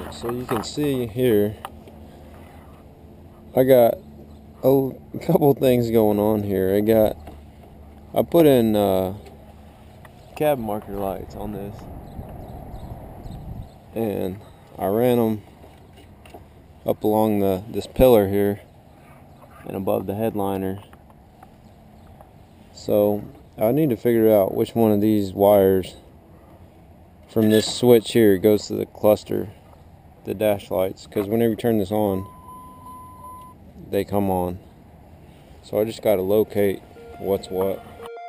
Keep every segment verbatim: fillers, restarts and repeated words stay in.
Alright, so you can see here I got a couple things going on here. I got I put in uh, cab marker lights on this, and I ran them up along the this pillar here and above the headliner. So I need to figure out which one of these wires from this switch here goes to the cluster, the dash lights, because whenever you turn this on, they come on. So I just got to locate what's what.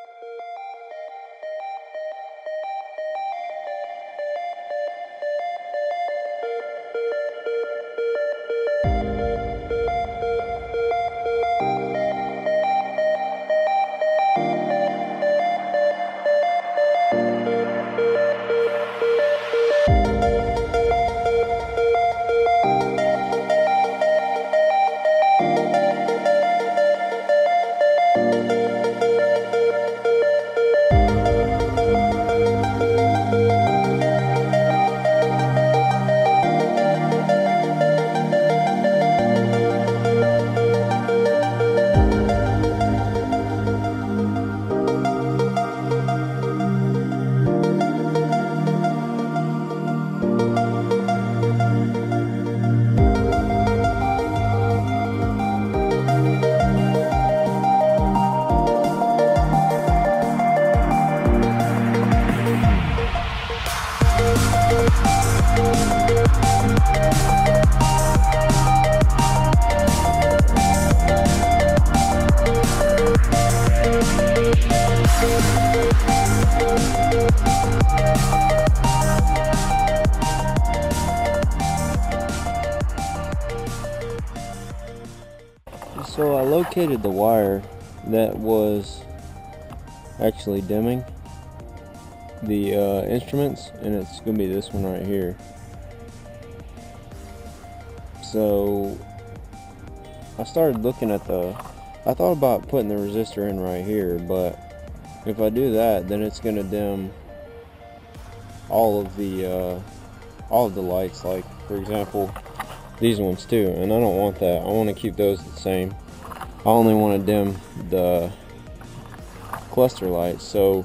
So I located the wire that was actually dimming the uh, instruments, and it's going to be this one right here. So I started looking at the, I thought about putting the resistor in right here, but if I do that, then it's going to dim all of the uh, all of the lights, like for example these ones too, and I don't want that. I want to keep those the same. I only want to dim the cluster lights. So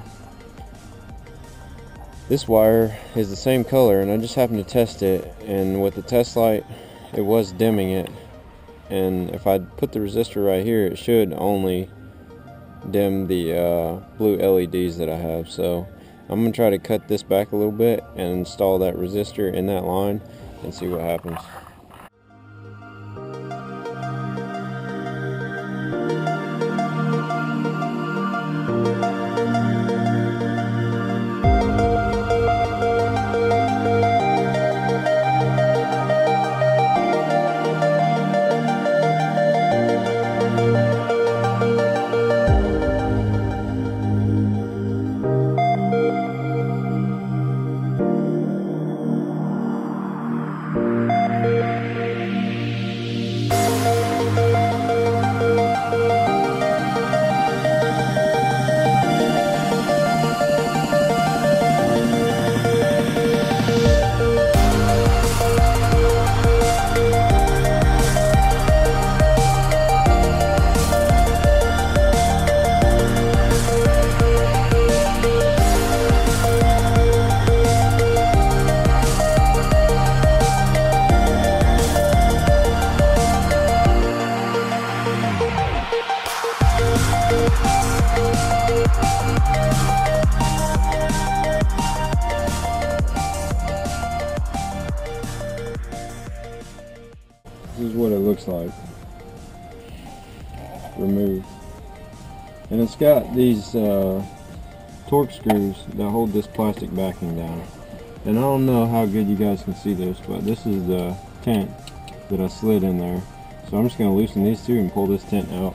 this wire is the same color, and I just happened to test it, and with the test light it was dimming it, and if I put the resistor right here, it should only dim the uh, blue L E Ds that I have. So I'm going to try to cut this back a little bit and install that resistor in that line and see what happens. This is what it looks like removed, and it's got these uh, torque screws that hold this plastic backing down. And I don't know how good you guys can see this, but this is the tent that I slid in there. So I'm just going to loosen these two and pull this tent out.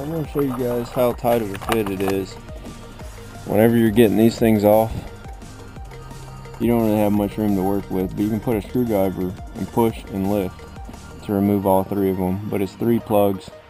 I'm going to show you guys how tight of a fit it is. Whenever you're getting these things off, you don't really have much room to work with, but you can put a screwdriver and push and lift to remove all three of them. But it's three plugs